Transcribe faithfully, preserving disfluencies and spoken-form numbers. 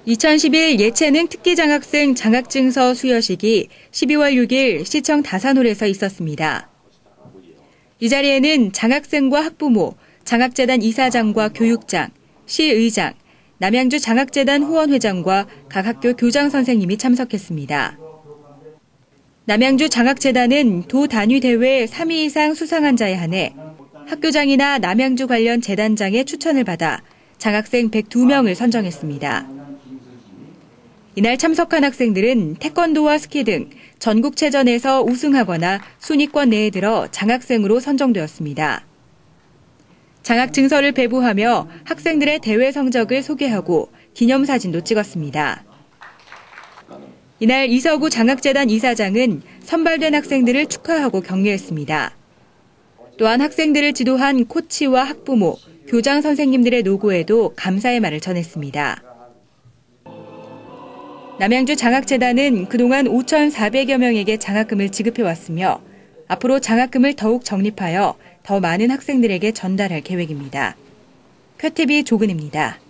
이천십일 예체능 특기장학생 장학증서 수여식이 십이월 육일 시청 다산홀에서 있었습니다. 이 자리에는 장학생과 학부모, 장학재단 이사장과 교육장, 시의장, 남양주 장학재단 후원회장과 각 학교 교장 선생님이 참석했습니다. 남양주 장학재단은 도 단위 대회 삼 위 이상 수상한 자에 한해 학교장이나 남양주 관련 재단장의 추천을 받아 장학생 백이 명을 선정했습니다. 이날 참석한 학생들은 태권도와 스키 등 전국체전에서 우승하거나 순위권 내에 들어 장학생으로 선정되었습니다. 장학증서를 배부하며 학생들의 대회 성적을 소개하고 기념사진도 찍었습니다. 이날 이서구 장학재단 이사장은 선발된 학생들을 축하하고 격려했습니다. 또한 학생들을 지도한 코치와 학부모, 교장 선생님들의 노고에도 감사의 말을 전했습니다. 남양주 장학재단은 그동안 오천사백여 명에게 장학금을 지급해왔으며 앞으로 장학금을 더욱 적립하여 더 많은 학생들에게 전달할 계획입니다. 큐티비 조근입니다.